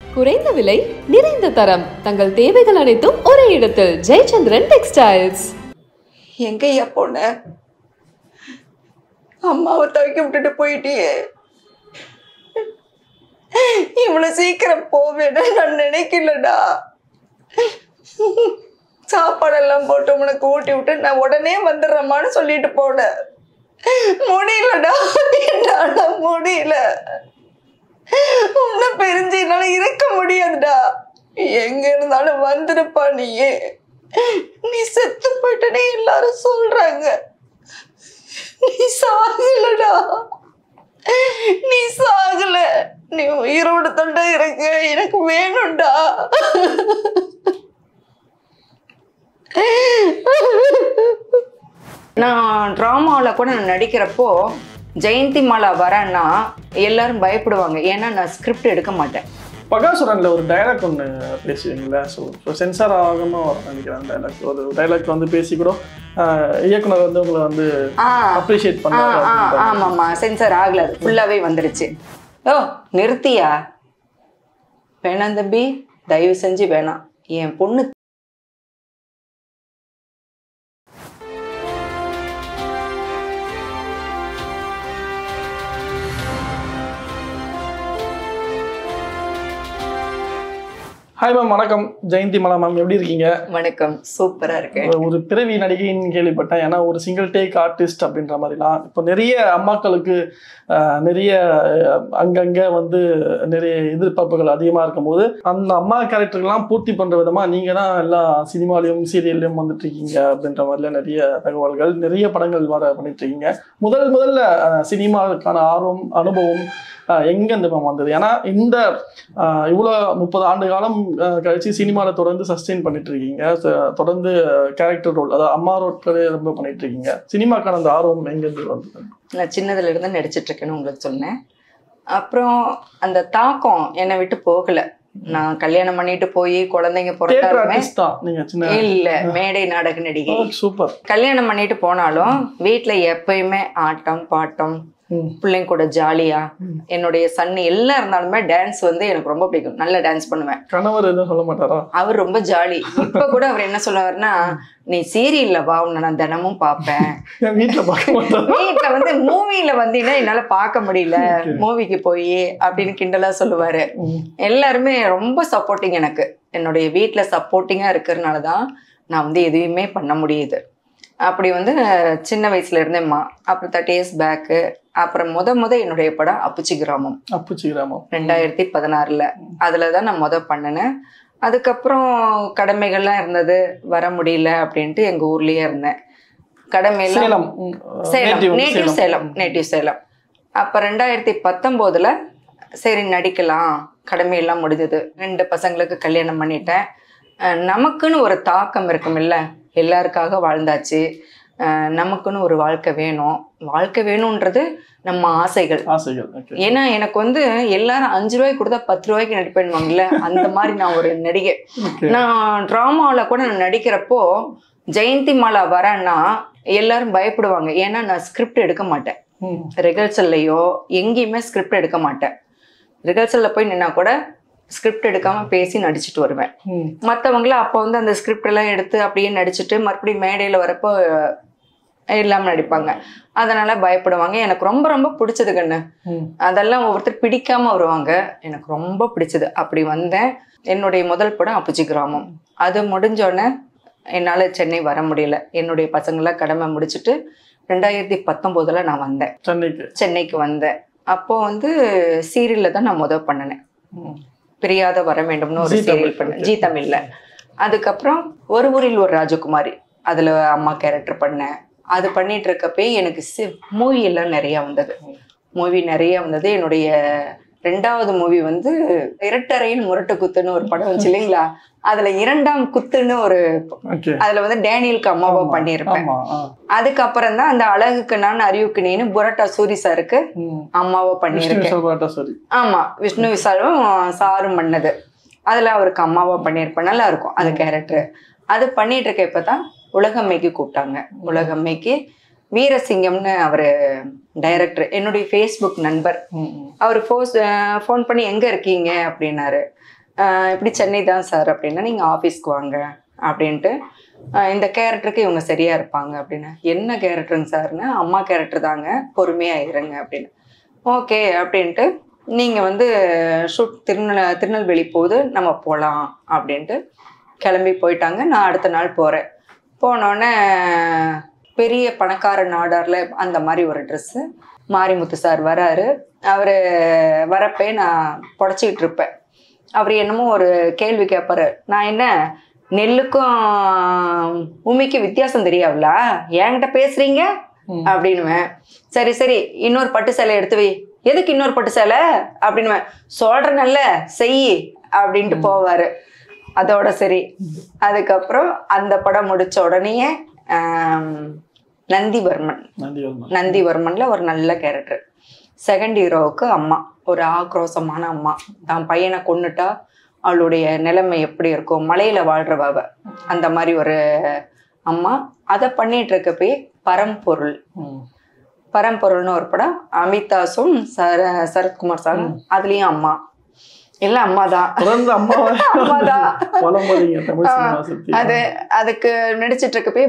குறைந்த விலை நிறைந்த தரம் தங்கள் தேவைகள் அனைத்தும் ஒரே இடத்தில் ஜெயச்சந்திரன் டெக்ஸ்டைல்ஸ். எங்கய்யா போன? அம்மாவை துவைக்க விட்டுட்டு போயிட்டியே. இவ்வளவு சீக்கிரம் போவேன்னு நான் நினைக்கலடா. சாப்பாடெல்லாம் போட்டு உனக்கு ஊட்டி விட்டு நான் உடனே வந்துடுறேம்மான்னு சொல்லிட்டு போனேன். முடியலடா, என்னால முடியல. உன்னை பிரிஞ்சு என்னால இருக்க முடியாதுடா. எங்க இருந்தாலும் வந்துருப்பா. நீ செத்து போயிட்டனே எல்லாரும் சொல்றாங்க. நீ சாகலடா, நீ சாகல. நீ உயிரோடு தொண்டை இருக்க எனக்கு வேணும்டா. நான் டிராமாவில் கூட நான் நடிக்கிறப்போ ஜெயந்தி மாலா வரேன்னா எல்லாரும் பயப்படுவாங்க. ஏன்னா நான் ஸ்கிரிப்ட் எடுக்க மாட்டேன். பகாசுரன்ல ஒரு டைலாக் ஒன்று பேசுவீங்களா? ஸோ சென்சார் ஆகாம நினைக்கிறேன். டைலாக் ஒரு டைலாக் வந்து பேசி கூட இயக்குனர் வந்து உங்களை வந்து அப்ரிஷியேட் பண்ணாங்க. ஆமாம்மா, சென்சார் ஆகல, ஃபுல்லாகவே வந்துடுச்சு. ஓ நிறுத்தியா? வேணாம் தம்பி, தயவு செஞ்சு வேணாம். என் பொண்ணு ஹாய் மேம், வணக்கம். ஜெயந்தி மாலா மேம், எப்படி இருக்கீங்க? வணக்கம், சூப்பரா இருக்கேன். ஒரு பிறவி நடிகைன்னு கேள்விப்பட்டேன். ஏன்னா ஒரு சிங்கிள் டேக் ஆர்டிஸ்ட் அப்படின்ற மாதிரிலாம் இப்போ நிறைய அம்மாக்களுக்கு நிறைய அங்கங்கே வந்து நிறைய எதிர்பார்ப்புகள் அதிகமாக இருக்கும்போது அந்த அம்மா கேரக்டர்கள்லாம் பூர்த்தி பண்ணுற விதமாக நீங்கள் தான் எல்லா சினிமாலையும் சீரியல்லையும் வந்துட்டு இருக்கீங்க அப்படின்ற மாதிரிலாம் நிறைய தகவல்கள், நிறைய படங்கள் வர பண்ணிட்டு இருக்கீங்க. முதல்ல சினிமாவுக்கான ஆர்வம், அனுபவம் எங்கேருந்து மேம் வந்தது? ஏன்னா இந்த இவ்வளோ 30 ஆண்டு காலம் கழிச்சு சினிமாவில் தொடர்ந்து சஸ்டெயின் பண்ணிட்டு இருக்கீங்க. தொடர்ந்து கேரக்டர் ரோல், அதாவது அம்மா ரோட்களே ரொம்ப பண்ணிட்டு இருக்கீங்க. சினிமாக்கான அந்த ஆர்வம் எங்கேருந்து வந்தது? நான் சின்னதுல இருந்து நடிச்சிட்டு இருக்கேன்னு உங்களுக்கு சொன்னேன். அப்புறம் அந்த தாக்கம் என்னை விட்டு போகல. நான் கல்யாணம் பண்ணிட்டு போய் குழந்தைங்க பிறந்தாலுமே இல்ல, மேடை நாடக நடிகை. சூப்பர். கல்யாணம் பண்ணிட்டு போனாலும் வீட்டுல எப்பயுமே ஆட்டம் பாட்டம், பிள்ளைங்க கூட ஜாலியா, என்னுடைய சன் எல்லாம் இருந்தாலுமே டான்ஸ் வந்து எனக்கு ரொம்ப பிடிக்கும். நல்லா டான்ஸ் பண்ணுவேன். கணவர் எதுவும் சொல்ல மாட்டாரா? அவர் ரொம்ப ஜாலி. இப்ப கூட அவர் என்ன சொல்லுவாருன்னா, நீ சீரியல்ல வா, உன்னை நான் தினமும் பாப்பேன். வீட்டுல வந்து மூவில வந்தீங்கன்னா என்னால பார்க்க முடியல, மூவிக்கு போய் அப்படின்னு கிண்டலா சொல்லுவாரு. எல்லாருமே ரொம்ப சப்போர்ட்டிங். எனக்கு என்னுடைய வீட்டுல சப்போர்ட்டிங்கா இருக்கிறதுனாலதான் நான் வந்து எதுவுமே பண்ண முடியுது. அப்படி வந்து சின்ன வயசுல இருந்தேம்மா. அப்புறம் 30 years பேக்கு. அப்புறம் முத என்னுடைய படம் அப்புச்சி கிராமம் 2016. அதுலதான் நான் பண்ணினேன். அதுக்கப்புறம் கடமைகள்லாம் இருந்தது, வர முடியல அப்படின்ட்டு எங்க ஊர்லயே இருந்தேன். கடமையெல்லாம் நேட்டிவ் சேலம். அப்ப 2019 சரி நடிக்கலாம், கடமையெல்லாம் முடிஞ்சது. 2 பசங்களுக்கு கல்யாணம் பண்ணிட்டேன். நமக்குன்னு ஒரு தாக்கம் இருக்கும் இல்ல, எல்லாருக்காக வாழ்ந்தாச்சு, நமக்குன்னு ஒரு வாழ்க்கை வேணும்ன்றது நம்ம ஆசைகள். ஏன்னா எனக்கு வந்து எல்லாரும் 5 ரூபாய்க்கு கொடுத்தா 10 ரூபாய்க்கு நடிப்பேன்வாங்கல்ல, அந்த மாதிரி நான் ஒரு நடிகை. நான் டிராமாவில் கூட நான் நடிக்கிறப்போ ஜெயந்தி மாலா வரேன்னா எல்லாரும் பயப்படுவாங்க. ஏன்னா நான் ஸ்கிரிப்ட் எடுக்க மாட்டேன். ரிஹர்சல்லையோ எங்கேயுமே ஸ்கிரிப்ட் எடுக்க மாட்டேன். ரிஹர்சல்ல போய் நின்னா கூட ஸ்கிரிப்ட் எடுக்காம பேசி நடிச்சுட்டு வருவேன். மற்றவங்கள அப்போ வந்து அந்த ஸ்கிரிப்ட் எல்லாம் எடுத்து அப்படியே நடிச்சுட்டு மறுபடியும் மேடையில் வரப்போ இல்லாம நடிப்பாங்க. அதனால பயப்படுவாங்க. எனக்கு ரொம்ப ரொம்ப பிடிச்சது கண்ணு. அதெல்லாம் ஒவ்வொருத்தர் பிடிக்காம வருவாங்க, எனக்கு ரொம்ப பிடிச்சது. அப்படி வந்தேன். என்னுடைய முதல் படம் அப்புச்சி கிராமம். அது முடிஞ்சோடனே என்னால சென்னை வர முடியல. என்னுடைய பசங்களாம் கடமை முடிச்சுட்டு 2019 நான் வந்தேன், சென்னைக்கு வந்தேன். அப்போ வந்து சீரியல்ல தான் நான் பண்ணினேன். பிரியாத வர வேண்டும்னு ஒரு சீரியல் பண்ணேன், ஜி தமிழ்ல. அதுக்கப்புறம் ஒரு ஊரில் ஒரு ராஜகுமாரி, அதுல அம்மா கேரக்டர் பண்ணேன். அது பண்ணிட்டு இருக்கப்பே எனக்கு மூவி எல்லாம் நிறைய வந்தது. என்னுடைய 2வது மூவி வந்து இரட்டறையில் முரட்டு குத்துன்னு ஒரு படம் வச்சு இல்லைங்களா, அதுல 2ஆம் குத்துன்னு ஒரு, அதுல வந்து டேனியலுக்கு அம்மாவா பண்ணியிருப்பேன். அதுக்கப்புறம் தான் அந்த அழகுக்கு நான் அறிவுக்கு நீன்னு புரட்டா சூரி சாருக்கு அம்மாவா பண்ணியிருக்கேன். ஆமா, விஷ்ணு விசாலும் சாரும் பண்ணது. அதுல அவருக்கு அம்மாவா பண்ணியிருப்பேன். நல்லா இருக்கும் அந்த கேரக்டர். அது பண்ணிட்டு இருக்க இப்பதான் உலகம்மைக்கு கூப்பிட்டாங்க. உலகம்மைக்கு வீரசிங்கம்னு அவரு டைரக்டர், என்னுடைய ஃபேஸ்புக் நண்பர். அவர் ஃபோன் பண்ணி எங்க இருக்கீங்க அப்படின்னாரு. இப்படி சென்னை தான் சார் அப்படின்னா நீங்கள் ஆஃபீஸ்க்கு வாங்க அப்படின்ட்டு இந்த கேரக்டருக்கு இவங்க சரியாக இருப்பாங்க அப்படின்னு. என்ன கேரக்டருங்க சார்னு? அம்மா கேரக்டர் தாங்க, பொறுமையாக இருங்க அப்படின்னு. ஓகே அப்படின்ட்டு நீங்கள் வந்து ஷூட் திருநெல்வேலி போகுது, நம்ம போகலாம் அப்படின்ட்டு கிளம்பி போயிட்டாங்க. நான் அடுத்த நாள் போகிறேன். போனோடனே பெரிய பணக்கார நாடாரில் அந்த மாதிரி ஒரு ட்ரெஸ்ஸு. மாரிமுத்து சார் வராரு. அவர் வரப்பே நான் புடச்சிக்கிட்டு இருப்பேன். அவர் என்னமோ ஒரு கேள்வி கேட்பாரு. நான் என்ன நெல்லுக்கும் உமிக்கும் வித்தியாசம் தெரியாதுல, என்கிட்ட பேசுறீங்க அப்படின்னுவேன். சரி சரி இன்னொரு பட்டு சேலை எடுத்து வை. எதுக்கு இன்னொரு பட்டு சேலை அப்படின்னுவேன். சொல்றேன்ல செய் அப்படின்ட்டு போவாரு. அதோட சரி. அதுக்கப்புறம் அந்த படம் முடிச்ச உடனேயே நந்திவர்மன்ல ஒரு நல்ல கேரக்டர். செகண்ட் ஹீரோவுக்கு அம்மா, ஒரு ஆக்ரோஷமான அம்மா. தான் பையனை கொன்னுட்டா அவளுடைய நிலைமை எப்படி இருக்கும், மலையில வாழ்றவ அந்த மாதிரி ஒரு அம்மா. அதை பண்ணிட்டு இருக்கப்பே பரம்பொருள்னு ஒரு படம், அமிதாஸும் சரத்குமார் சார், அதுலயும் அம்மா. இல்ல அம்மாதான். அதுக்கு நடிச்சிட்டு இருக்கப்பே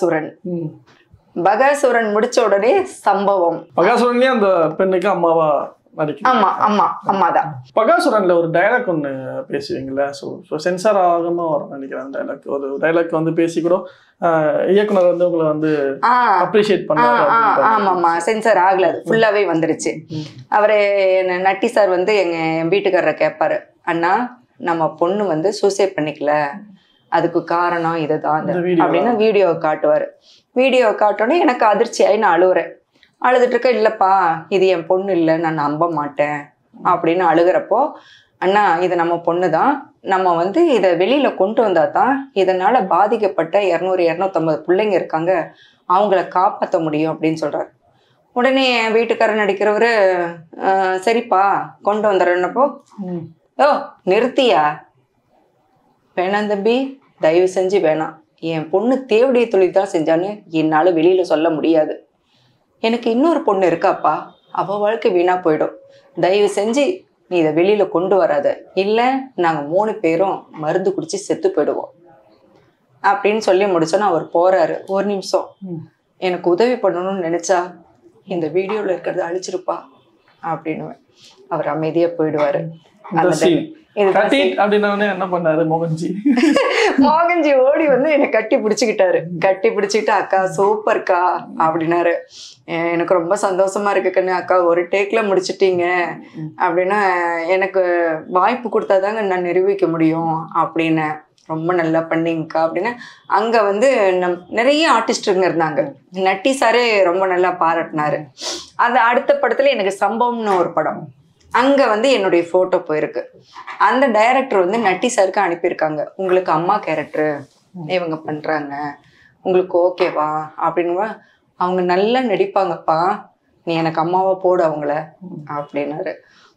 பகாசுரன் முடிச்ச உடனே சம்பவம். பகாசுரன்லயே அந்த பெண்ணுக்கு அம்மாவா நடிக்கும். ஆமா ஆமா அம்மாதான். பகாசுரன்ல ஒரு டைலாக் ஒண்ணு பேசுவீங்களா? சென்சார் ஆகாம வரும் நினைக்கிறேன். அந்த டைலாக், ஒரு டைலாக் வந்து பேசி கூட இயக்குனர் வந்து உங்களை வந்து அப்ரிஷியேட் பண்ணாரு. ஆமாமா, சென்சார் ஆகல, ஃபுல்லாவே வந்துருச்சு. அவரு நட்டி சார் வந்து எங்க வீட்டுக்காரரை கேட்பாரு, அண்ணா நம்ம பொண்ணு வந்து சூசைட் பண்ணிக்கல, அதுக்கு காரணம் இதுதான் அப்படின்னு வீடியோவை காட்டுவாரு. வீடியோவை காட்டோன்னே எனக்கு அதிர்ச்சியாகி நான் அழுகுறேன். அழுதுட்டு இருக்க, இல்லப்பா இது என் பொண்ணு இல்லை, நான் நம்ப மாட்டேன் அப்படின்னு அழுகிறப்போ, அண்ணா இது நம்ம பொண்ணு தான், நம்ம வந்து இதை வெளியில கொண்டு வந்தா தான் இதனால பாதிக்கப்பட்ட 200-250 பிள்ளைங்க இருக்காங்க, அவங்கள காப்பாற்ற முடியும் அப்படின்னு சொல்றாரு. உடனே என் வீட்டுக்காரர் நடிக்கிறவரு சரிப்பா கொண்டு வந்துடுறப்போ, ஓ நிறுத்தியா, வேணாம் தம்பி தயவு செஞ்சு வேணாம், என் பொண்ணு தேவடைய தொழில் தான் செஞ்சான்னு என்னால வெளியில சொல்ல முடியாது, எனக்கு இன்னொரு பொண்ணு இருக்காப்பா, அவ வாழ்க்கை வீணா போயிடும், தயவு செஞ்சு நீ இதை வெளியில கொண்டு வராத, இல்லை நாங்க 3 பேரும் மருந்து குடிச்சு செத்து போயிடுவோம் அப்படின்னு சொல்லி முடிச்சோன்னா அவர் போறாரு. ஒரு நிமிஷம், எனக்கு உதவி பண்ணணும்னு நினைச்சா இந்த வீடியோல இருக்கிறத அழிச்சிருப்பா அப்படின்னு அவர் அமைதியா போயிடுவாரு. என்ன பண்ணாரு மோகன்ஜி ஓடி வந்து என்னை கட்டி பிடிச்சுக்கிட்டாரு. கட்டி பிடிச்சிக்கிட்டு அக்கா சூப்பர்க்கா அப்படின்னாரு. எனக்கு ரொம்ப சந்தோஷமா இருக்கு கண்ணு, அக்கா ஒரு டேக்ல முடிச்சிட்டீங்க அப்படின்னா, எனக்கு வாய்ப்பு கொடுத்தாதாங்க நான் நிரூபிக்க முடியும் அப்படின்னு. ரொம்ப நல்லா பண்ணீங்கக்கா அப்படின்னு. அங்க வந்து நிறைய ஆர்டிஸ்டுங்க இருந்தாங்க. நட்டி சாரே ரொம்ப நல்லா பாராட்டினாரு. அந்த அடுத்த படத்துல எனக்கு சம்பவம்னு ஒரு படம், அங்க வந்து என்னுடைய போட்டோ போயிருக்கு. அந்த டைரக்டர் வந்து நட்டி சாருக்கு அனுப்பியிருக்காங்க, உங்களுக்கு அம்மா கேரக்டர் இவங்க பண்றாங்க, உங்களுக்கு ஓகேவா அப்படின்னு. அவங்க நல்லா நடிப்பாங்கப்பா, நீ எனக்கு அம்மாவா போடு அவங்கள அப்படின்னாரு.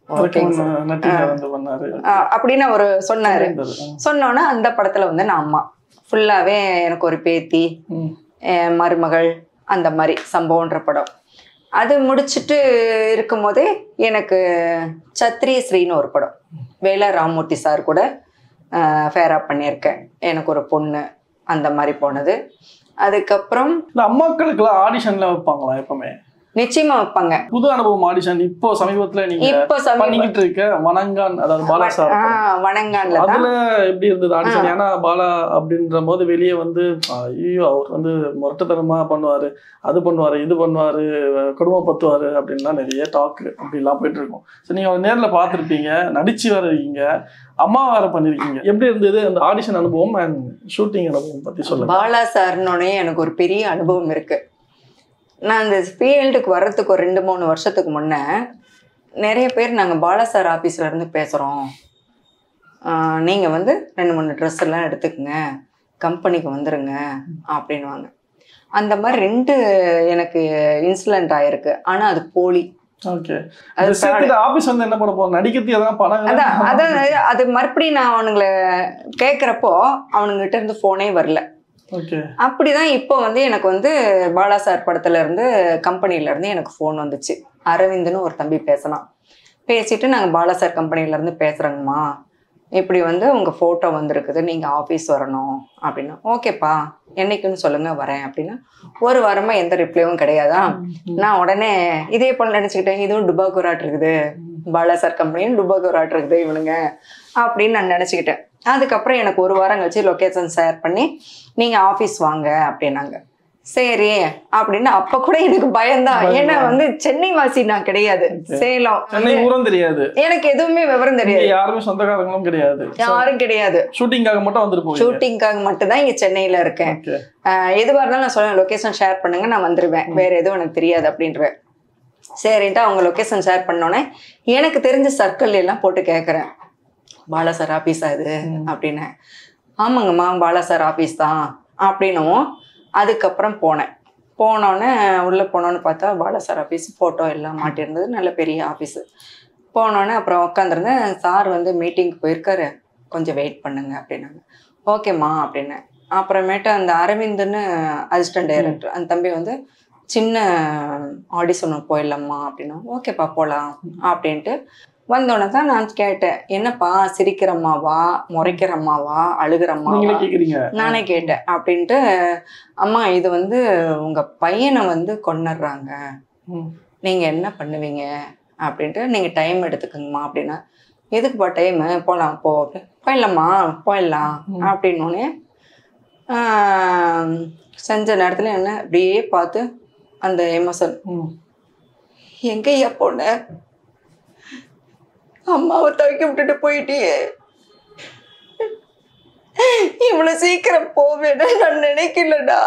அப்படின்னு அவரு சொன்னாரு. சொன்னோன்னா அந்த படத்துல வந்து நான் அம்மா ஃபுல்லாவே எனக்கு ஒரு பேத்தி மருமகள் அந்த மாதிரி சம்பவம்ன்ற படம். அது முடிச்சுட்டு இருக்கும் போதே எனக்கு சத்ரிய ஸ்ரீன்னு ஒரு படம், வேலா ராமூர்த்தி சார் கூட ஃபேரா பண்ணியிருக்கேன். எனக்கு ஒரு பொண்ணு அந்த மாதிரி போனது. அதுக்கப்புறம் அம்மாக்களுக்குலாம் ஆடிஷன்ல வைப்பாங்களா? எப்பவுமே நிச்சயமா வைப்பாங்க. புது அனுபவம் ஆடிஷன். இப்போ சமீபத்துல நீங்க பண்ணிக்கிட்டு இருக்க வணங்கான், அதாவது பாலா சார் வணங்கான்ல அதுல எப்படி இருந்தது ஆடிஷன்? ஏன்னா பாலா அப்படின்ற போது வெளியே வந்து ஐயோ அவர் வந்து முரட்டுத்தனமா பண்ணுவாரு, அது பண்ணுவாரு, இது பண்ணுவாரு, குடும்பப்படுத்துவாரு அப்படின்லாம் நிறைய டாக் அப்படிலாம் போயிட்டு இருக்கும். ஸோ நீங்க நேர்ல பார்த்துருப்பீங்க, நடிச்சு வேற இருக்கீங்க, அம்மா வேற பண்ணிருக்கீங்க. எப்படி இருந்தது அந்த ஆடிஷன் அனுபவம் அண்ட் ஷூட்டிங் அனுபவம் பத்தி சொல்லுங்க. பாலா சார்னோடனே எனக்கு ஒரு பெரிய அனுபவம் இருக்கு. நான் இந்த ஃபீல்டுக்கு வர்றதுக்கு ஒரு 2-3 வருஷத்துக்கு முன்னே நிறைய பேர் நாங்கள் பாலா சார் ஆஃபீஸில் இருந்து பேசுகிறோம், நீங்கள் வந்து 2-3 ட்ரெஸ் எல்லாம் எடுத்துக்கங்க, கம்பெனிக்கு வந்துடுங்க அப்படின்வாங்க. அந்த மாதிரி 2 எனக்கு இன்சிடென்ட் ஆயிருக்கு. ஆனால் அது போலி. அது மறுபடியும் நான் அவனுங்களை கேட்குறப்போ அவனுங்கிட்ட இருந்து ஃபோனே வரல. அப்படிதான் இப்போ வந்து எனக்கு வந்து பாலா சார் படத்துல இருந்து கம்பெனில இருந்து எனக்கு ஃபோன் வந்துச்சு. அரவிந்த்னு ஒரு தம்பி பேசினான். பேசிட்டு நாங்கள் பாலா சார் கம்பெனில இருந்து பேசுறோங்கம்மா, இப்படி வந்து உங்கள் ஃபோட்டோ வந்திருக்குது, நீங்கள் ஆஃபீஸ் வரணும் அப்படின்னா. ஓகேப்பா என்னைக்குன்னு சொல்லுங்கள் வரேன் அப்படின்னா. ஒரு வாரமாக எந்த ரிப்ளையும் கிடையாதா. நான் உடனே இதே போல் நினச்சிக்கிட்டேன், இதுவும் டுபாக்கூராட் இருக்குது, பாலா சார் கம்பெனியும் டுபாக்கூராட் இருக்குது இவனுங்க அப்படின்னு நான் நினச்சிக்கிட்டேன். அதுக்கப்புறம் எனக்கு ஒரு வாரம் கழிச்சு லொக்கேஷன் ஷேர் பண்ணி நீங்கள் ஆஃபீஸ் வாங்க அப்படின்னாங்க. சரி அப்படின்னு அப்ப கூட எனக்கு பயம்தான். ஏன்னா வந்து சென்னை வாசி நான் கிடையாது, சேலம், சென்னை ஊரும் தெரியாது, எனக்கு எதுவுமே விவரம் தெரியாது, யாருமே சொந்தக்காரங்களும் கிடையாது, யாரும் கிடையாது. ஷூட்டிங்காக மட்டும் வந்துருப்போம். ஷூட்டிங்காக மட்டும் தான் இங்க சென்னையில இருக்கேன். எதுவாக இருந்தாலும் நான் சொல்லுவேன், லொகேஷன் ஷேர் பண்ணுங்க நான் வந்துருவேன், வேற எதுவும் எனக்கு தெரியாது அப்படின்றேன். சரின்ட்டு அவங்க லொகேஷன் ஷேர் பண்ணோன்னே எனக்கு தெரிஞ்ச சர்க்கிள் எல்லாம் போட்டு கேட்குறேன், பாலா சார் ஆஃபீஸா இது அப்படின்னு. ஆமாங்கம்மா பாலா சார் ஆஃபீஸ் தான் அப்படின்னும். அதுக்கப்புறம் போனோன்னே உள்ளே போனோன்னு பார்த்தா பாலா சார் ஆஃபீஸ் ஃபோட்டோ எல்லாம் மாட்டியிருந்தது, நல்ல பெரிய ஆஃபீஸு. போனோன்னே அப்புறம் உட்காந்துருந்தேன். சார் வந்து மீட்டிங்க்கு போயிருக்காரு, கொஞ்சம் வெயிட் பண்ணுங்க அப்படின்னாங்க. ஓகேம்மா அப்படின்னு. அப்புறமேட்டு அந்த அரவிந்துன்னு அசிஸ்டன்ட் டைரக்டர் அந்த தம்பி வந்து சின்ன ஆடிஷன் போயிடலாம்மா அப்படின்னா. ஓகேப்பா போகலாம் அப்படின்ட்டு வந்தோடனே தான் நான் கேட்டேன், என்னப்பா சிரிக்கிறம்மாவா, முறைக்கிறம்மாவா, அழுகிறம்மாவா நானே கேட்டேன் அப்படின்ட்டு. அம்மா இது வந்து உங்க பையனை வந்து கொன்னுடுறாங்க, நீங்க என்ன பண்ணுவீங்க அப்படின்ட்டு. நீங்க டைம் எடுத்துக்கோங்கம்மா அப்படின்னா. எதுக்குப்பா டைமு, போகலாம் போ, போயிடலாம்மா போயிடலாம் அப்படின்னோடனே செஞ்ச நேரத்துல என்ன அப்படியே பார்த்து அந்த எமோஷன், எங்கய்யா போன, அம்மாவை தவிக்க விட்டுட்டு போயிட்டியே, இவ்வளவு சீக்கிரம் போவேன்னு நான் நினைக்கலடா,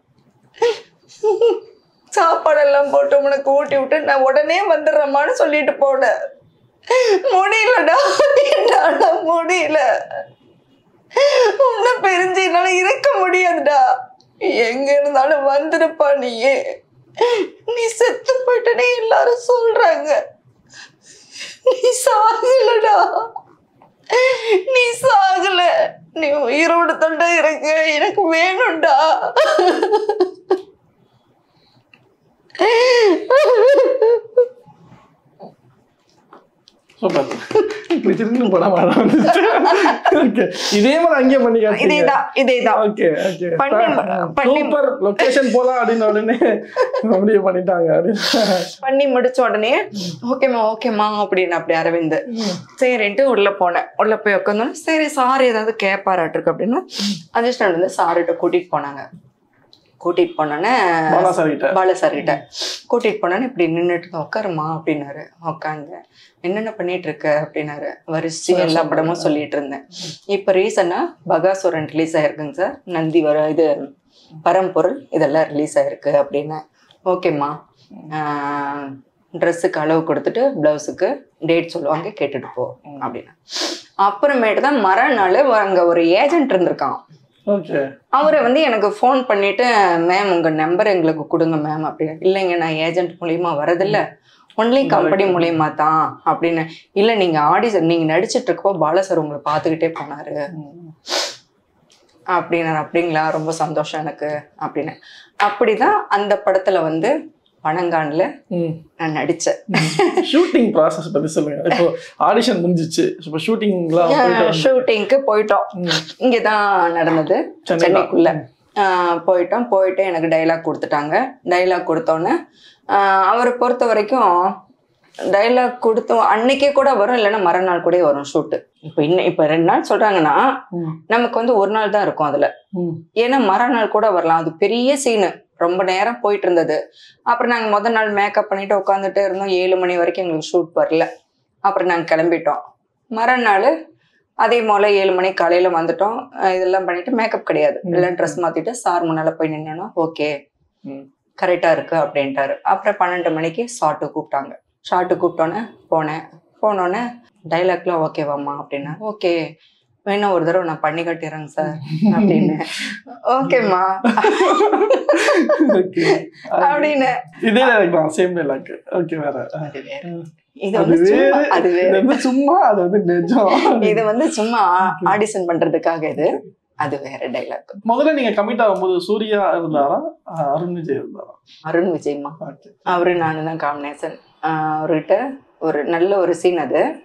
சாப்பாடெல்லாம் போட்டு உனக்கு ஊட்டி விட்டு நான் உடனே வந்துடுறேம்மான்னு சொல்லிட்டு போனேன். முடியலடா, என்னால முடியல, உன்னை பிரிஞ்சு என்னால இருக்க முடியாதுடா, எங்க இருந்தாலும் வந்துருப்பா, நீ செத்து போயிட்டனே எல்லாரும் சொல்றாங்க, நீ சாகலடா, நீ சாகல, நீ உயிரோடு தொண்டா இருக்க, எனக்கு வேணும்டா. இதே மாதிரி அங்கே பண்ணி இதேதான் லொகேஷன் போலாம் அப்படின்னு உடனே அப்படியே பண்ணிட்டாங்க. பண்ணி முடிச்ச உடனே ஓகேமா அப்படின்னு அப்படி அரவிந்த் சரின்ட்டு உள்ள போனேன். உள்ள போய் உட்காந்தோம். சரி சார் ஏதாவது கேட்பாராட்டிருக்கு அப்படின்னு அசிஸ்டன்ட் வந்து சார்கிட்ட கூட்டிட்டு போனாங்க. கூட்டிட்டு போனோன்னே பாலா சார் கிட்ட கூட்டிட்டு போனோன்னு இப்படி நின்றுட்டு உட்காருமா அப்படின்னாரு. உட்காந்து என்னென்ன பண்ணிட்டு இருக்க அப்படின்னாரு. வரிசை எல்லா படமும் சொல்லிட்டு இருந்தேன். இப்ப ரீசனா பகாசுரன் ரிலீஸ் ஆயிருக்குங்க சார், நந்தி இது பரம்பொருள் இதெல்லாம் ரிலீஸ் ஆயிருக்கு அப்படின்னு. ஓகேம்மா ட்ரெஸ்ஸுக்கு அளவு கொடுத்துட்டு பிளவுஸுக்கு டேட் சொல்லுவாங்க கேட்டுட்டு போ அப்படின்னா. அப்புறமேட்டு தான் மறுநாள் அங்க ஒரு ஏஜென்ட் இருந்திருக்கான். அவரை வந்து எனக்கு ஃபோன் பண்ணிட்டு, மேம் உங்க நம்பர் எங்களுக்கு கொடுங்க மேம் அப்படின்னு. இல்லைங்க நான் ஏஜென்ட் மூலியமா வரதில்லை, ஒன்லி கம்பெனி மூலியமா தான் அப்படின்னு. இல்லை நீங்க ஆடிஷன் நீங்க நடிச்சிட்டு இருக்கப்போ பாலா சார் உங்களை பார்த்துக்கிட்டே போனாரு அப்படின்னாரு. அப்படிங்களா, ரொம்ப சந்தோஷம் எனக்கு அப்படின்னு. அப்படிதான் அந்த படத்துல வந்து பனங்கான்ல நான் நடிச்சேன். ஷூட்டிங் ப்ராசஸ் பத்தி சொல்லுங்க. இப்போ ஆடிஷன் முடிஞ்சிச்சு, இப்போ ஷூட்டிங்க்கு போயிட்டோம். இங்கதான் நடந்தது, சென்னைக்குள்ள போயிட்டு எனக்கு டைலாக் கொடுத்துட்டாங்க. டைலாக் கொடுத்தோன்னே அவரை பொறுத்த வரைக்கும் டைலாக் கொடுத்தோம் அன்னைக்கே கூட வரும், இல்லைன்னா மறுநாள் கூட வரும் ஷூட்டு. இப்போ 2 நாள் சொல்றாங்கன்னா நமக்கு வந்து ஒரு நாள் தான் இருக்கும் அதுல. ஏன்னா மறுநாள் கூட வரலாம். அது பெரிய சீனு, ரொம்ப நேரம் போயிட்டு இருந்தது. அப்புறம் நாங்கள் முதல் நாள் மேக்கப் பண்ணிட்டு உட்காந்துட்டே இருந்தோம். 7 மணி வரைக்கும் எங்களுக்கு ஷூட் வரல. அப்புறம் நாங்கள் கிளம்பிட்டோம். மறுநாள் அதே போல 7 மணி காலையில வந்துட்டோம். இதெல்லாம் பண்ணிட்டு மேக்கப் கிடையாது, எல்லாம் ட்ரெஸ் மாத்திட்டு சார் முன்னால போய் நின்னோம். ஓகே கரெக்டா இருக்கு அப்படின்ட்டாரு. அப்புறம் 12 மணிக்கு ஷார்ட்டு கூப்பிட்டாங்க. ஷார்ட்டு கூப்பிட்டோன்னே போனோன்னே டைலாக்லாம் ஓகேவாம்மா அப்படின்னா. ஓகே வேணா ஒரு தடவை நான் பண்ணி கட்டிடுறேங்க சார் அப்படின்னு. ஓகேம்மா அப்படின்னு. இது வந்து சும்மா ஆடிஷன் பண்றதுக்காக இது, அது வேற டைலாக். முதல்ல நீங்க கமிட் ஆகும்போது சூர்யா இருந்தாரா, அருண் விஜய் இருந்தாரா? அருண் விஜய்மா, அவரு நானும் தான் காம்பினேஷன். அவர்கிட்ட ஒரு நல்ல ஒரு சீன் அது.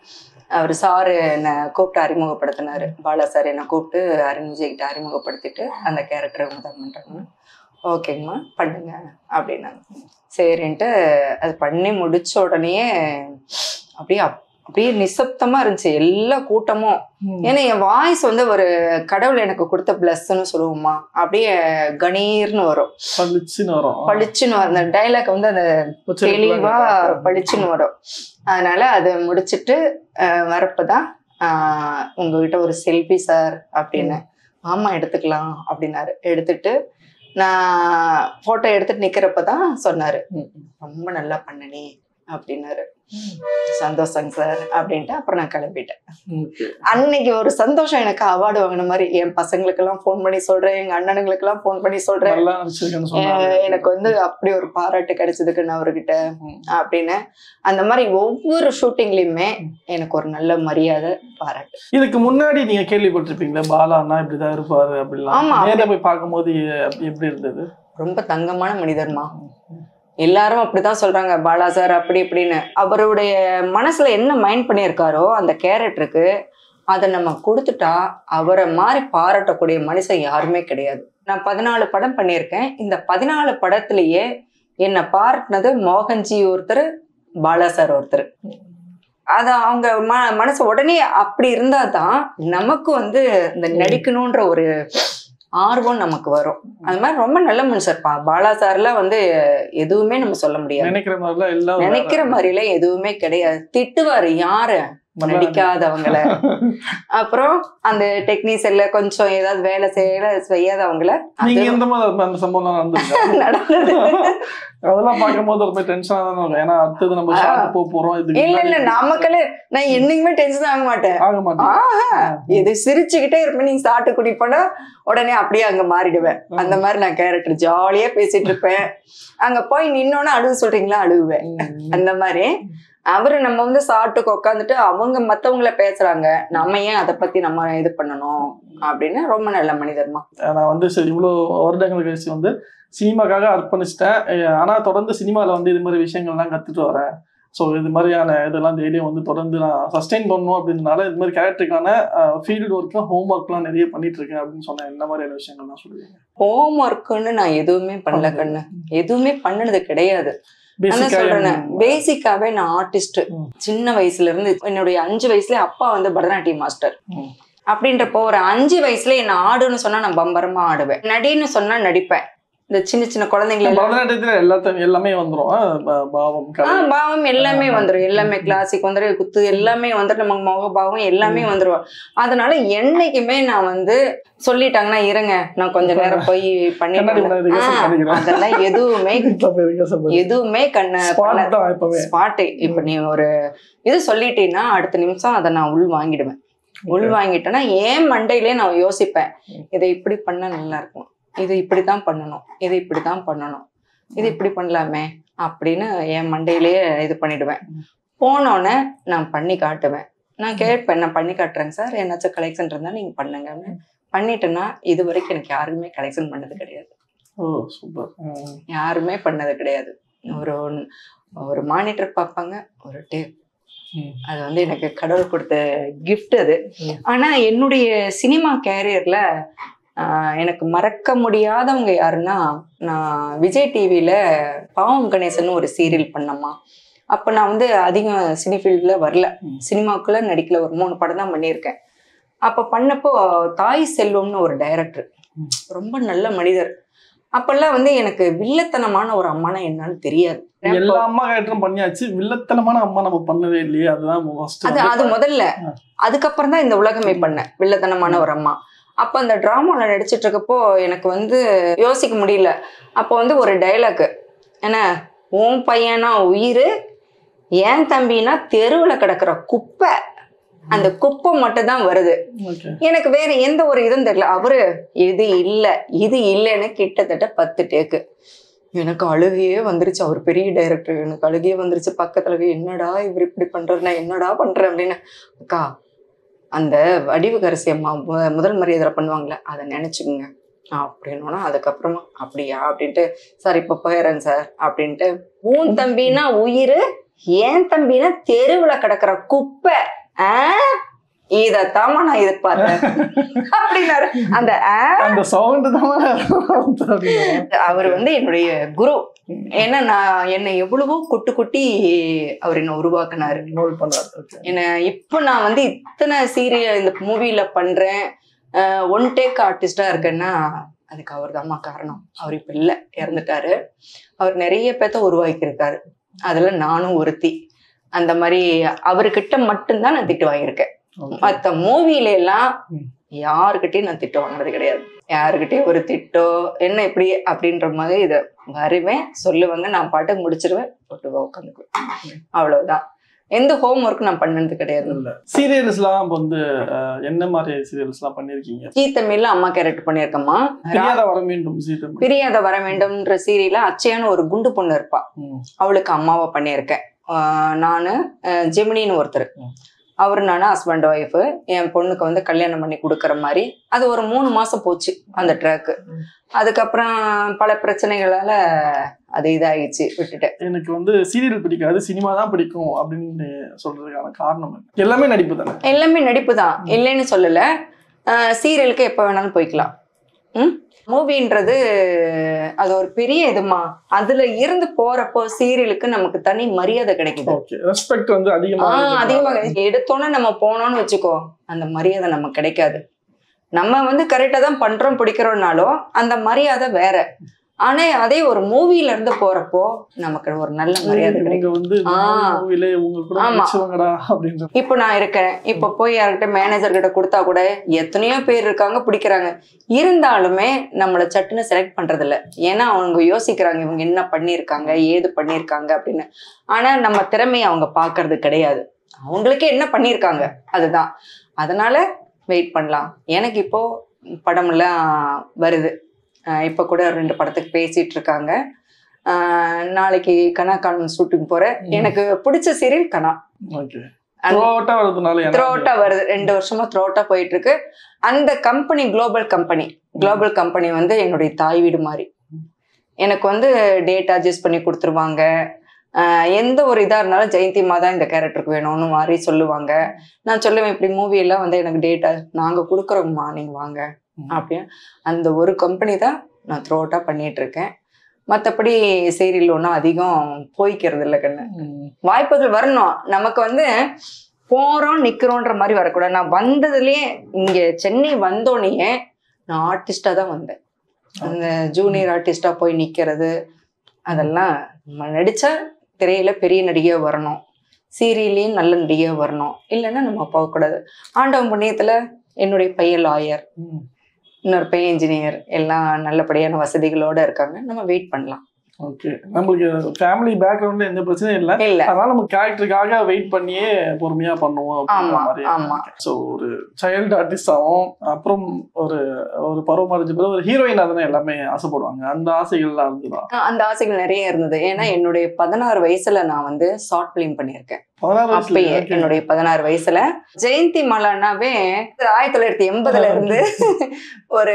அவர் சாரு என்னை கூப்பிட்டு அறிமுகப்படுத்தினாரு. பாலா சார் என்னை கூப்பிட்டு விஜய்கிட்ட அறிமுகப்படுத்திட்டு அந்த கேரக்டரை முதல் பண்ணுறாங்க. ஓகேங்கம்மா பண்ணுங்க அப்படின்னாங்க. சரின்ட்டு அது பண்ணி முடிச்ச உடனே அப்படியே நிசப்தமா இருந்துச்சு எல்லா கூட்டமும். ஏன்னா என் வாய்ஸ் வந்து ஒரு கடவுள் எனக்கு கொடுத்த பிளஸ்ன்னு சொல்லுவோமா, அப்படியே கணீர்னு வரும், பளிச்சுன்னு வரும். அந்த டைலாக் வந்து அந்த தெளிவா பளிச்சுன்னு வரும். அதனால அதை முடிச்சுட்டு வரப்பதான் உங்ககிட்ட ஒரு செல்ஃபி சார் அப்படின்னு. ஆமா எடுத்துக்கலாம் அப்படின்னாரு. எடுத்துட்டு நான் போட்டோ எடுத்துட்டு நிக்கிறப்பதான் சொன்னாரு, ரொம்ப நல்லா பண்ண நீ அப்படின்னாரு. சந்தோஷங்க சார் அப்படின்ட்டு அப்புறம் நான் கிளம்பிட்டேன். அன்னைக்கு ஒரு சந்தோஷம் எனக்கு. அவார்டு வாங்கின மாதிரி என் பசங்களுக்கு எல்லாம் போன் பண்ணி சொல்றேன், எங்க அண்ணனுங்களுக்கு எல்லாம் போன் பண்ணி சொல்றேன், எனக்கு வந்து அப்படி ஒரு பாராட்டு கிடைச்சதுக்கு நான் அவர்கிட்ட அப்படின்னு. அந்த மாதிரி ஒவ்வொரு ஷூட்டிங்லயுமே எனக்கு ஒரு நல்ல மரியாதை, பாராட்டு. இதுக்கு முன்னாடி நீங்க கேள்விப்பட்டிருப்பீங்களா பாலான்னா இப்படிதான் இருப்பாரு அப்படிலாம்? ஆமா, போய் பார்க்கும்போது எப்படி இருந்தது? ரொம்ப தங்கமான மனிதர்மா. எல்லாரும் அப்படிதான் சொல்றாங்க பாலா சார் அப்படி இப்படின்னு. அவருடைய மனசுல என்ன மைண்ட் பண்ணியிருக்காரோ அந்த கேரக்டருக்கு அதை நம்ம கொடுத்துட்டா அவரை மாதிரி பாராட்டக்கூடிய மனுஷன் யாருமே கிடையாது. நான் 14 படம் பண்ணியிருக்கேன். இந்த 14 படத்திலேயே என்னை பாராட்டினது மோகன்ஜி ஒருத்தர், பாலா சார் ஒருத்தர். அது அவங்க மனசு உடனே அப்படி இருந்தாதான் நமக்கு வந்து இந்த நடிக்கணும்ன்ற ஒரு ஆர்வம் நமக்கு வரும். அது மாதிரி ரொம்ப நல்ல மனுஷர்ப்பா பாலா சார்லாம். வந்து எதுவுமே நம்ம சொல்ல முடியாது, நினைக்கிற மாதிரில எதுவுமே கிடையாது. திட்டுவாரு யாரு நடிக்காதவங்கள, அப்புறம் அந்த டெக்னீஷியன்ல கொஞ்சம் ஏதாவது வேலை செய்யாதவங்கள நடந்தது. அதெல்லாம் பார்க்கும்போது ரொம்ப டென்ஷனா தான் இருக்கும். ஏன்னா அடுத்தது நம்ம ஷாட் போறோம். இல்ல நமக்களே நான் என்னைக்குமே டென்ஷன் ஆக மாட்டேன். இது சிரிச்சுக்கிட்டே இருப்பேன். நீங்க சாப்பிட்டு குடிப்போனா உடனே அப்படியே அங்க மாறிடுவேன். அந்த மாதிரி நான் கேரக்டர் ஜாலியா பேசிட்டு இருப்பேன். அங்க போய் நின்னோன்னா அழுவு சொல்றீங்களா அழுவேன். அந்த மாதிரி அவரு நம்ம வந்து சாப்பிட்டுக்கு உட்காந்துட்டு அவங்க மத்தவங்கள பேசுறாங்க, நம்ம ஏன் அதை பத்தி நம்ம இது பண்ணணும் அப்படின்னு. ரொம்ப நல்ல மனிதர்மா. நான் வந்து சரி இவ்வளவு வருடங்கள் கழிச்சு வந்து சினிமாக்காக அர்ப்பணிச்சிட்டேன். ஆனா தொடர்ந்து சினிமாவில் வந்து இது மாதிரி விஷயங்கள்லாம் கத்துட்டு வரேன். ஸோ இது மாதிரியான இதெல்லாம் டெய்லியும் வந்து தொடர்ந்து நான் சஸ்டெயின் பண்ணணும் அப்படின்றனால இது மாதிரி கேரக்டருக்கான ஃபீல்டு ஒர்க்லாம் ஹோம் ஒர்க்லாம் நிறைய பண்ணிட்டு இருக்கேன் அப்படின்னு சொன்னேன். என்ன மாதிரியான விஷயங்கள்லாம் சொல்லுவீங்க? ஹோம் ஒர்க்குன்னு நான் எதுவுமே பண்ணல கண்ணு, எதுவுமே பண்ணது கிடையாது. பேசிக்காவே நான் ஆர்டிஸ்ட். சின்ன வயசுல இருந்து என்னுடைய 5 வயசுல அப்பா வந்து பரதநாட்டியம் மாஸ்டர். அப்படின்றப்போ ஒரு 5 வயசுல என்ன ஆடுன்னு சொன்னா நான் பம்பரமா ஆடுவேன், நடின்னு சொன்னா நடிப்பேன். இந்த சின்ன சின்ன குழந்தைங்களுக்கு எல்லாமே வந்துரும், பாவம் எல்லாமே வந்துடும். எல்லாமே கிளாசிக் வந்துடும், குத்து எல்லாமே வந்துடும், நமக்கு முகபாவம் எல்லாமே வந்துடும். அதனால என்னைக்குமே நான் வந்து சொல்லிட்டாங்கன்னா இருங்க நான் கொஞ்ச நேரம் போய் பண்ணிட்டு அதெல்லாம் எதுவுமே கண்ண ஸ்பாட்டு. இப்ப நீ ஒரு இது சொல்லிட்டீங்கன்னா அடுத்த நிமிஷம் அதை நான் உள் வாங்கிடுவேன். உள் வாங்கிட்டேன்னா ஏன் மண்டையிலே நான் யோசிப்பேன், இதை இப்படி பண்ணா நல்லா இருக்கும், இது இப்படித்தான் பண்ணணும், இது இப்படித்தான் பண்ணணும், இது இப்படி பண்ணலாமே அப்படின்னு என் மண்டையிலேயே இது பண்ணிடுவேன். போனோன்னே நான் பண்ணி காட்டுவேன். நான் கேட்பேன், நான் பண்ணி காட்டுறேங்க சார், என்னாச்சும் கலெக்ஷன் இருந்தா நீங்க பண்ணுங்க. பண்ணிட்டேன்னா இது வரைக்கும் எனக்கு யாருமே கலெக்ஷன் பண்ணது கிடையாது. யாருமே பண்ணது கிடையாது. ஒரு மானிட்டர் பார்ப்பாங்க, ஒரு டேப். அது வந்து எனக்கு கடவுள் கொடுத்த கிஃப்ட் அது. ஆனா என்னுடைய சினிமா கேரியர்ல எனக்கு மறக்க முடியாதவங்க யாருன்னா, நான் விஜய் டிவியில பாவம் கணேசன் ஒரு சீரியல் பண்ணம்மா. அப்போ நான் வந்து அதிகம் சினி ஃபீல்டில் வரல, சினிமாவுக்குள்ள நடிக்கல, ஒரு 3 படம் தான் பண்ணியிருக்கேன். அப்போ பண்ணப்போ தாய் செல்வம்னு ஒரு டைரக்டர், ரொம்ப நல்ல மனிதர். அப்பெல்லாம் வந்து எனக்கு வில்லத்தனமான ஒரு அம்மானா என்னன்னு தெரியாது. எல்லா அம்மா கேரக்டரும் பண்ணியாச்சு, வில்லத்தனமான அம்மா நம்ம பண்ணவே இல்லையே, அதுதான் அது முதல்ல. அதுக்கப்புறம் தான் இந்த உலகமே பண்ணேன், வில்லத்தனமான ஒரு அம்மா. அப்போ அந்த டிராமால நடிச்சிட்டு இருக்கப்போ எனக்கு வந்து யோசிக்க முடியல. அப்போ வந்து ஒரு டைலாக், என்ன உன் பையனா உயிர், ஏன் தம்பினா தெருவில் கிடக்குற குப்பை, அந்த குப்பை மட்டும் தான் வருது. எனக்கு வேற எந்த ஒரு இதுவும் தெரியல. அவரு இது இல்லைன்னு கிட்டத்தட்ட 10 டேக்கு. எனக்கு அழுகையே வந்துருச்சு. அவர் பெரிய டைரக்டர், எனக்கு அழுகையே வந்துருச்சு. பக்கத்துல என்னடா இவர் இப்படி பண்றாரு, நான் என்னடா பண்றேன் அப்படின்னு. அக்கா அந்த வடிவுகரசி அம்மா முதல் மரியாதை பண்ணுவாங்களே அதை நினைச்சுக்குங்க அப்படின்னா, அதுக்கப்புறமா அப்படியா அப்படின்ட்டு, சார் இப்ப போயிடுறேன் சார் அப்படின்ட்டு, உன் தம்பினா உயிர், ஏன் தம்பினா தெருவுல கிடக்குற குப்பை இதத்தாம நான் எதிர்பார்த்தேன் அப்படின்னாரு. அந்த சவுண்ட் தான் அவர் வந்து என்னுடைய குரு. ஏன்னா நான் என்னை எவ்வளவோ கொட்டி அவர் என்ன உருவாக்குனாரு. என்ன இப்ப நான் வந்து இத்தனை சீரியல் இந்த மூவில பண்றேன், ஒன் டேக் ஆர்டிஸ்டா இருக்கேன்னா அதுக்கு அவர் தான்மா காரணம். அவர் இப்ப இல்ல, இறந்துட்டாரு. அவர் நிறைய பேத்த உருவாக்கி இருக்காரு. அதுல நானும் ஒருத்தி. அந்த மாதிரி அவர்கிட்ட மட்டும்தான் நான் திட்டு வாங்கியிருக்கேன். மத்த மூவில எல்லாம் யாருக்கிட்டையும் நான் திட்டம் வாங்கினது கிடையாது. யாருக்கிட்டையும் ஒரு திட்டோ என்ன இப்படி அப்படின்ற மாதிரி இதை வருவேன், சொல்லுவாங்க, நான் பாட்டுக்கு முடிச்சிருவேன், போட்டு உட்காந்துக்குவேன், அவ்வளவுதான். எந்த ஹோம் ஒர்க் நான் பண்ணது கிடையாது. சீரியல்ஸ்லாம் வந்து என்ன மாதிரி சீரியல்ஸ்லாம் பண்ணிருக்கீங்க? ஜீ தமிழ்ல அம்மா கேரக்டர் பண்ணியிருக்கம்மா. பிரியாத வர வேண்டும்ன்ற சீரியல்ல அச்சையான ஒரு குண்டு பொண்ணு இருப்பா, அவளுக்கு அம்மாவை பண்ணியிருக்கேன். நானு ஜெமினின்னு ஒருத்தர், அவரு நானும் ஹஸ்பண்ட் ஒய்ஃபு. என் பொண்ணுக்கு வந்து கல்யாணம் பண்ணி கொடுக்குற மாதிரி அது ஒரு 3 மாசம் போச்சு அந்த ட்ராக்கு. அதுக்கப்புறம் பல பிரச்சனைகளால அது இதாகிடுச்சு, விட்டுட்டேன். எனக்கு வந்து சீரியல் பிடிக்காது, சினிமா தான் பிடிக்கும் அப்படின்னு சொல்றதுக்கான காரணம் எல்லாமே நடிப்பு தானே? எல்லாமே நடிப்பு தான், இல்லைன்னு சொல்லல. சீரியலுக்கு எப்போ வேணாலும் போய்க்கலாம். மூவின்றது அது ஒரு பெரிய இதுமா. அதுல இருந்து போறப்போ சீரியலுக்கு நமக்கு தனி மரியாதை கிடைக்குது. ரெஸ்பெக்ட் வந்து அதிகமாக எடுத்தோன்னே நம்ம போனோம்னு வச்சுக்கோ, அந்த மரியாதை நமக்கு கிடைக்காது. நம்ம வந்து கரெக்டா தான் பண்றோம் பிடிக்கிறோம்னாலும் அந்த மரியாதை வேற. ஆனா அதே ஒரு மூவில இருந்து போறப்போ நமக்கு ஒரு நல்ல மரியாதை கிடைக்கும். இப்ப நான் இருக்கேன், இப்ப போய் யார்கிட்ட மேனேஜர் கிட்ட கொடுத்தா கூட எத்தனையோ பேர் இருக்காங்க, பிடிக்கிறாங்க. இருந்தாலுமே நம்மள சட்டுன்னு செலக்ட் பண்றது இல்ல. ஏன்னா அவங்க யோசிக்கிறாங்க இவங்க என்ன பண்ணிருக்காங்க, ஏது பண்ணிருக்காங்க அப்படின்னு. ஆனா நம்ம திறமையை அவங்க பாக்குறது கிடையாது. அவங்களுக்கே என்ன பண்ணிருக்காங்க அதுதான். அதனால வெயிட் பண்ணலாம். எனக்கு இப்போ படம் எல்லாம் வருது. இப்போ கூட 2 படத்துக்கு பேசிட்டு இருக்காங்க. நாளைக்கு கனா காலம் ஷூட்டிங் போறேன். எனக்கு பிடிச்ச சீரியல் கனா. த்ரோட்டா வருது, 2 வருஷமா த்ரோட்டா போயிட்டு இருக்கு. அந்த கம்பெனி குளோபல் கம்பெனி வந்து என்னுடைய தாய் வீடு மாதிரி. எனக்கு வந்து டேட் அட்ஜஸ்ட் பண்ணி கொடுத்துருவாங்க. எந்த ஒரு இதா இருந்தாலும் ஜெயந்தி தான் இந்த கேரக்டருக்கு வேணும்னு மாதிரி சொல்லுவாங்க. நான் சொல்லுவேன், இப்படி மூவி எல்லாம் வந்து எனக்கு டேட்டா நாங்க கொடுக்குறோம்மா, நீங்க வாங்க அப்படின்னு. அந்த ஒரு கம்பெனி தான் நான் த்ரோட்டா பண்ணிட்டு இருக்கேன். மற்றபடி சீரியல் ஒன்றும் அதிகம் போய்க்கிறது இல்லை கண்ணு. வாய்ப்புகள் வரணும் நமக்கு. வந்து போறோம் நிக்கிறோன்ற மாதிரி வரக்கூடாது. நான் வந்ததுலயே இங்க சென்னை வந்தோடனே நான் ஆர்டிஸ்டா தான் வந்தேன். அந்த ஜூனியர் ஆர்டிஸ்டா போய் நிக்கிறது அதெல்லாம் நடிச்சா திரையில பெரிய நடிகையா வரணும், சீரியல்லையும் நல்ல நடிகையா வரணும், இல்லைன்னா நம்ம போகக்கூடாது. ஆண்டவன் புண்ணியத்துல என்னுடைய பையன் லாயர், இன்னொரு பையன் இன்ஜினியர், எல்லாம் நல்லபடியான வசதிகளோட இருக்காங்க. நம்ம வெயிட் பண்ணலாம். ஓகே, நம்மளுக்கு ஃபேமிலி பேக்ரவுண்ட்ல எந்த பிரச்சனையும் இல்லை. அதனால நம்ம கேரக்டருக்காக வெயிட் பண்ணியே பொறுமையா பண்ணுவோம். ஆமா. ஸோ ஒரு சைல்டு ஆர்டிஸ்டாகவும் அப்புறம் ஒரு ஒரு பருவம் அடைஞ்ச பிறகு ஒரு ஹீரோயின் அதனை எல்லாமே ஆசைப்படுவாங்க. அந்த ஆசைகள்லாம் இருந்துதான்? அந்த ஆசைகள் நிறைய இருந்தது. ஏன்னா என்னுடைய 16 வயசுல நான் வந்து ஷார்ட் பிலிம் பண்ணியிருக்கேன். அப்பயே என்னுடைய 16 வயசுல ஜெயந்தி மாலானாவே 1980ல இருந்து ஒரு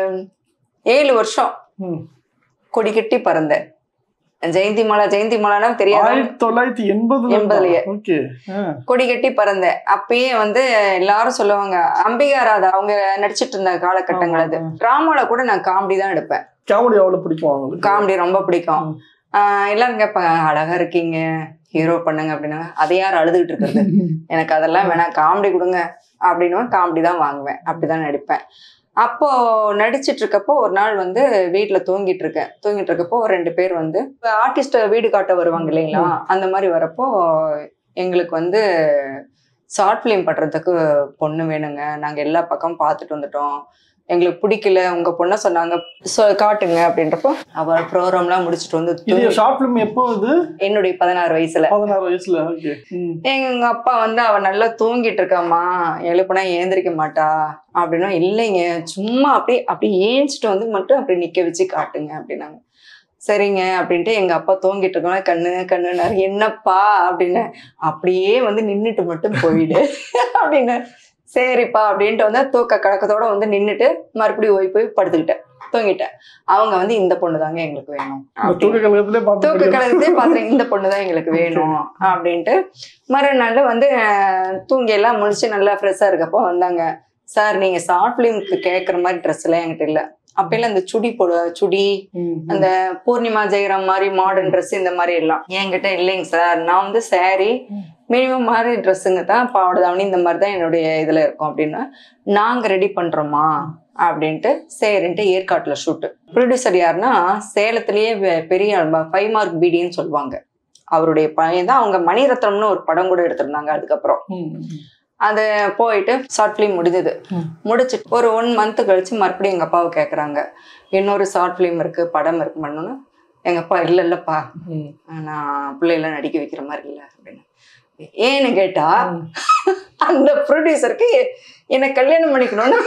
7 வருஷம் கொடி கட்டி பறந்தேன். ஜெயந்தி மாலானா தெரியாது, 1980லயே கொடி கட்டி பறந்தேன். அப்பயே வந்து எல்லாரும் சொல்லுவாங்க, அம்பிகா ராதா அவங்க நடிச்சிட்டு இருந்த காலகட்டங்கள் அது. டிராமால கூட நான் காமெடி தான் எடுப்பேன். காமெடி ரொம்ப பிடிக்கும். எல்லாரும் கேட்பாங்க, அழகா இருக்கீங்க, ஹீரோ பண்ணுங்க அப்படின்னா. அதை யார் அழுதுகிட்டு இருக்கிறது, எனக்கு அதெல்லாம் வேணாம், காமெடி கொடுங்க அப்படின்னு காமெடி தான் வாங்குவேன், அப்படிதான் நடிப்பேன். அப்போ நடிச்சிட்டு இருக்கப்போ ஒரு நாள் வந்து வீட்டுல தூங்கிட்டு இருக்கப்போ 2 பேர் வந்து ஆர்டிஸ்ட வீடு காட்ட வருவாங்க இல்லைங்களா, அந்த மாதிரி வரப்போ எங்களுக்கு வந்து ஷார்ட் பிலிம் பண்றதுக்கு பொண்ணு வேணுங்க, நாங்க எல்லா பக்கம் பார்த்துட்டு வந்துட்டோம், எங்களுக்கு பிடிக்கல, உங்க பொண்ணை சொன்னாங்க காட்டுங்க அப்படின்றப்போ அவ ப்ரோக்ராம்லாம் முடிச்சுட்டு வந்து. ஷார்ட் பிலிம் எப்போ? இது என்னுடைய 16 வயசுல. எங்க அப்பா வந்து அவ நல்லா தூங்கிட்டு இருக்காமா, எழுப்புனா ஏந்திரிக்க மாட்டா அப்படின்னா, இல்லைங்க சும்மா அப்படி ஏஞ்சிட்டு வந்து மட்டும் அப்படி நிக்க வச்சு காட்டுங்க அப்படின்னாங்க. சரிங்க அப்படின்ட்டு எங்க அப்பா தூங்கிட்டு இருக்கோம், கண்ணுனாரு. என்னப்பா அப்படின்னு, அப்படியே வந்து நின்றுட்டு மட்டும் போயிடு அப்படின்னு. சரிப்பா அப்படின்ட்டு வந்து தூக்க கழக்கத்தோட வந்து நின்றுட்டு மறுபடியும் போய் படுத்துக்கிட்டேன். தூங்கிட்டேன். அவங்க வந்து இந்த பொண்ணு தாங்க எங்களுக்கு வேணும், தூக்க கலகத்திலே பாத்துறேன், இந்த பொண்ணு தான் எங்களுக்கு வேணும் அப்படின்ட்டு. மறுநாள் வந்து தூங்கி எல்லாம் முடிச்சு நல்லா ஃப்ரெஷ்ஷா இருக்கப்போ வந்தாங்க. சார் நீங்க ஷார்ட் பிலிம்க்கு கேட்கற மாதிரி ட்ரெஸ் எல்லாம் என்கிட்ட இல்ல. அப்பெல்லாம் இந்த சுடி அந்த பூர்ணிமா ஜெயராம் மாதிரி மாடர்ன் ட்ரெஸ் இந்த மாதிரி எல்லாம் என்கிட்ட இல்லைங்க சார். நான் வந்து சாரி மினிமம் மாதிரி ட்ரெஸ்ஸுங்க தான், பாவாடை தாவணி இந்த மாதிரி தான் என்னுடைய இதுல இருக்கும் அப்படின்னா, நாங்க ரெடி பண்றோமா அப்படின்ட்டு சரின்ட்டு ஏற்காட்டுல ஷூட்டு. ப்ரொடியூசர் யாருன்னா சேலத்திலேயே பெரிய 5 மார்க் பிடின்னு சொல்லுவாங்க, அவருடைய பையன் தான். அவங்க மணிரத்னம்னு ஒரு படம் கூட எடுத்திருந்தாங்க. அதுக்கப்புறம் அது போயிட்டு ஷார்ட் ஃபிலிம் முடிஞ்சது. முடிச்சுட்டு ஒரு 1 மந்த் கழிச்சு மறுபடியும் எங்க அப்பாவை கேட்குறாங்க, இன்னொரு ஷார்ட் ஃபிலிம் இருக்கு, படம் இருக்கு பண்ணணும்னு. எங்க அப்பா இல்லப்பா நான் பிள்ளைலாம் நடிக்க வைக்கிற மாதிரி இல்லை அப்படின்னு. ஏன்னு கேட்டா அந்த ப்ரொடியூசருக்கு என்ன கல்யாணம் பண்ணிக்கணும்னு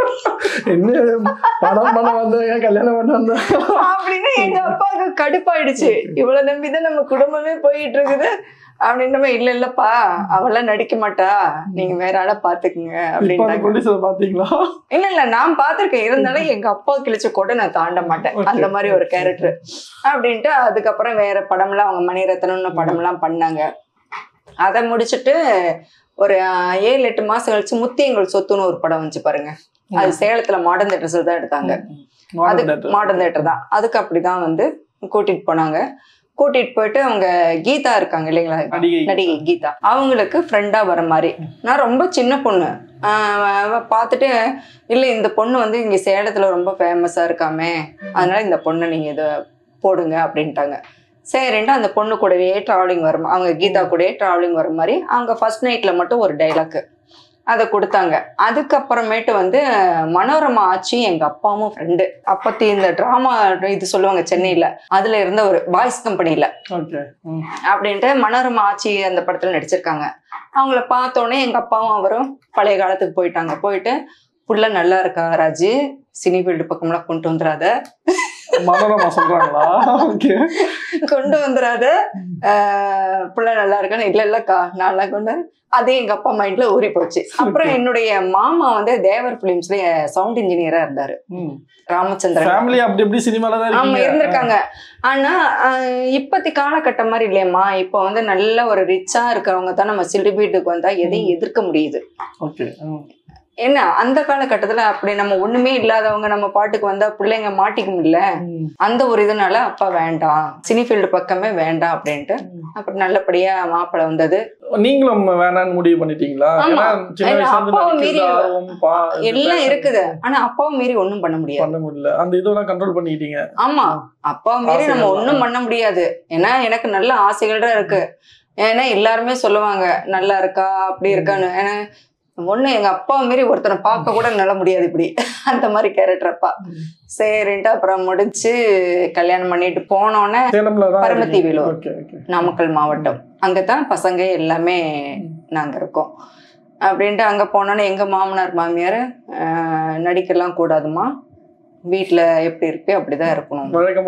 கல்யாணம் பண்ண அப்படின்னு எங்க அப்பாவுக்கு கடுப்பாயிடுச்சு. இவ்வளவு நம்பிதான் நம்ம குடும்பமே போயிட்டு இருக்குது அப்படின்னு. இல்லப்பா அவெல்லாம் நடிக்க மாட்டா, நீங்க வேற ஆளா பாத்துக்குங்க அப்படின்னு. இல்ல நான் பாத்திருக்கேன், இருந்தாலும் எங்க அப்பா கிழிச்ச கூட நான் தாண்ட மாட்டேன், அந்த மாதிரி ஒரு கேரக்டர் அப்படின்ட்டு. அதுக்கப்புறம் வேற படம்லாம் அவங்க மணிரத்னம்னு படம்லாம் பண்ணாங்க. அதை முடிச்சுட்டு ஒரு 7-8 மாசம் கழிச்சு முத்தியங்கள் சொத்துன்னு ஒரு படம் வந்துச்சு பாருங்க. அது சேலத்துல மாடர்ன் தியேட்டர்ஸ்ல தான் எடுத்தாங்க. அது மாடர்ன் தியேட்டர் தான். அதுக்கு அப்படிதான் வந்து கூட்டிட்டு போனாங்க. கூட்டிட்டு போயிட்டு அவங்க கீதா இருக்காங்க இல்லைங்களா, நடிகை கீதா, அவங்களுக்கு ஃப்ரெண்டா வர மாதிரி. நான் ரொம்ப சின்ன பொண்ணு பார்த்துட்டு, இல்லை இந்த பொண்ணு வந்து இங்க சேலத்துல ரொம்ப ஃபேமஸா இருக்காமே, அதனால இந்த பொண்ணை நீங்க இதை போடுங்க அப்படின்ட்டாங்க. சரின்ட்டு அந்த பொண்ணு கூடவே ட்ராவலிங் வரும், அவங்க கீதா கூடவே ட்ராவலிங் வர மாதிரி. அவங்க ஃபர்ஸ்ட் நைட்ல மட்டும் ஒரு டைலாக் அதை கொடுத்தாங்க. அதுக்கப்புறமேட்டு வந்து மனோரமா ஆச்சி எங்க அப்பாவும் ஃப்ரெண்டு. அப்பத்தி இந்த டிராமா இது சொல்லுவாங்க சென்னையில, அதுல இருந்த ஒரு பாய்ஸ் கம்பெனில அப்படின்ட்டு மனோரமா ஆச்சி அந்த படத்துல நடிச்சிருக்காங்க. அவங்கள பார்த்தோன்னே எங்க அப்பாவும் அவரும் பழைய காலத்துக்கு போயிட்டாங்க. போயிட்டு புள்ள நல்லா இருக்கா ராஜு, சினி ஃபீல்டு பக்கம்லாம் கொண்டு வந்துடாத, கொண்டு வந்துடாத, புள்ள நல்லா இருக்கான்னு. இல்லக்கா நான்லாம் கொண்டு. அதே எங்க அப்பா மைண்ட்ல ஊறி போச்சு. அப்புறம் என்னுடைய மாமா வந்து தேவர் பிலிம்ஸ்ல சவுண்ட் இன்ஜினியரா இருந்தாரு, ராமச்சந்திரன். ஆமா இருந்திருக்காங்க. ஆனா இப்பத்தி காலகட்டம் மாதிரி இல்லையம்மா, இப்ப வந்து நல்ல ஒரு ரிச்சா இருக்கிறவங்க தான் நம்ம சிலிபீட்டுக்கு வந்தா எதையும் எதிர்க்க முடியுது. என்ன அந்த காலகட்டத்துல அப்படி நம்ம ஒண்ணுமே இல்லாதவங்க நம்ம பாட்டுக்கு வந்தா பிள்ளைங்க மாட்டிக்கும் இல்ல, அந்த ஒரு இதனால அப்பா வேண்டாம், சினி ஃபீல்டு பக்கமே வேண்டாம் அப்படின்ட்டு அப்புறம் நல்லபடியா மாப்பிள்ளை வந்தது. நீங்களும் வேணான்னு முடிவு பண்ணிட்டீங்களா? அப்பாவும் மீறி எல்லாம் இருக்குது, ஆனா அப்பாவும் மீறி ஒண்ணும் பண்ண முடியாது. அந்த இதெல்லாம் கண்ட்ரோல் பண்ணிட்டீங்க. ஆமா, அப்பாவும் மீறி நம்ம ஒண்ணும் பண்ண முடியாது. ஏன்னா எனக்கு நல்ல ஆசைகள் தான் இருக்கு. ஏன்னா எல்லாருமே சொல்லுவாங்க நல்லா இருக்கா அப்படி இருக்கான்னு. ஏன்னா ஒண்ணு எங்க அப்பா மாரி ஒருத்தரை பார்க்க கூட நல்ல முடியாது இப்படி, அந்த மாதிரி கேரக்டர் அப்பா. சரின்ட்டு அப்புறம் முடிச்சு கல்யாணம் பண்ணிட்டு போனோன்னே பரமத்தி வேலூர், நாமக்கல் மாவட்டம், அங்கதான் பசங்க எல்லாமே நாங்க இருக்கோம் அப்படின்ட்டு. அங்க போனோன்னே எங்க மாமனார் மாமியார் நடிக்கலாம் கூடாதுமா, வீட்டுல எப்படி இருக்கு அப்படிதான் இருக்கணும்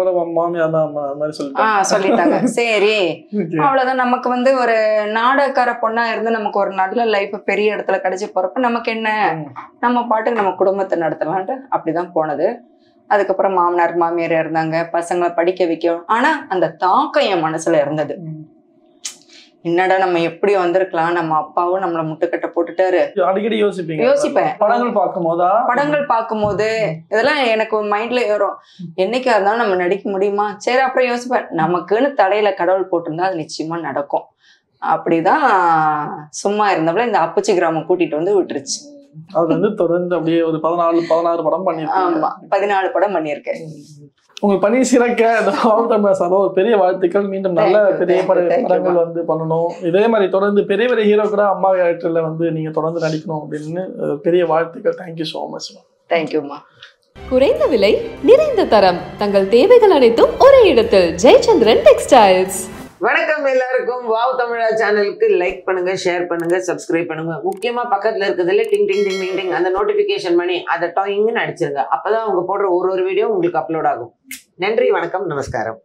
சொல்லிட்டாங்க. சரி அவ்வளவுதான். நமக்கு வந்து ஒரு நாடகக்கார பொண்ணா இருந்து நமக்கு ஒரு நல்ல லைஃப் பெரிய இடத்துல கிடைச்சி போறப்ப நமக்கு என்ன, நம்ம பாட்டுக்கு நம்ம குடும்பத்தை நடத்தலான்ட்டு அப்படிதான் போனது. அதுக்கப்புறம் மாமனார் மாமியார் இருந்தாங்க, பசங்களை படிக்க வைக்கும். ஆனா அந்த தாக்கம் என் மனசுல இருந்தது. என்னடா நம்ம எப்படி வந்திருக்கலாம், நம்ம அப்பாவும் நம்மள முட்டுக்கட்டை போட்டுட்டாரு. அடிக்கடி யோசிப்பேன் படங்கள் பார்க்கும்போது இதெல்லாம் எனக்கு மைண்ட்ல ஏறும். என்னைக்கா இருந்தாலும் நம்ம நடிக்க முடியுமா? சரி அப்புறம் யோசிப்பேன், நமக்குன்னு தலையில கடவுள் போட்டிருந்தா அது நிச்சயமா நடக்கும். அப்படிதான் சும்மா இருந்தவள இந்த அப்பச்சி கிராமம் கூட்டிட்டு வந்து விட்டுருச்சு. அது வந்து தொடர்ந்து அப்படியே ஒரு 14 படம் பண்ணிருக்கேன். ஆமா 14 படம் பண்ணியிருக்கேன். உங்க பணி சிறக்க ஒரு பெரிய வாழ்த்துக்கள். மீண்டும் நல்ல பெரிய படங்கள் வந்து பண்ணணும். இதே மாதிரி தொடர்ந்து பெரிய பெரிய ஹீரோ கூட அம்மா கேரக்டர்ல வந்து நீங்க தொடர்ந்து நடிக்கணும் அப்படின்னு பெரிய வாழ்த்துக்கள். Thank you so much. தேங்க்யூம்மா. குறைந்த விலை, நிறைந்த தரம், தங்கள் தேவைகள் அனைத்தும் ஒரே இடத்தில். ஜெயச்சந்திரன் டெக்ஸ்டைல்ஸ். வணக்கம் எல்லாருக்கும். வாவ் தமிழா சேனலுக்கு லைக் பண்ணுங்க, ஷேர் பண்ணுங்க, சப்ஸ்கிரைப் பண்ணுங்க. முக்கியமா பக்கத்துல இருக்கிறதுல டிங் டிங் டிங் டிங் டிங் அந்த நோட்டிபிகேஷன் பண்ணி அதை டாயிங்னு அடிச்சிருங்க. அப்பதான் அவங்க போடுற ஒரு வீடியோ உங்களுக்கு அப்லோட் ஆகும். நன்றி, வணக்கம், நமஸ்காரம்.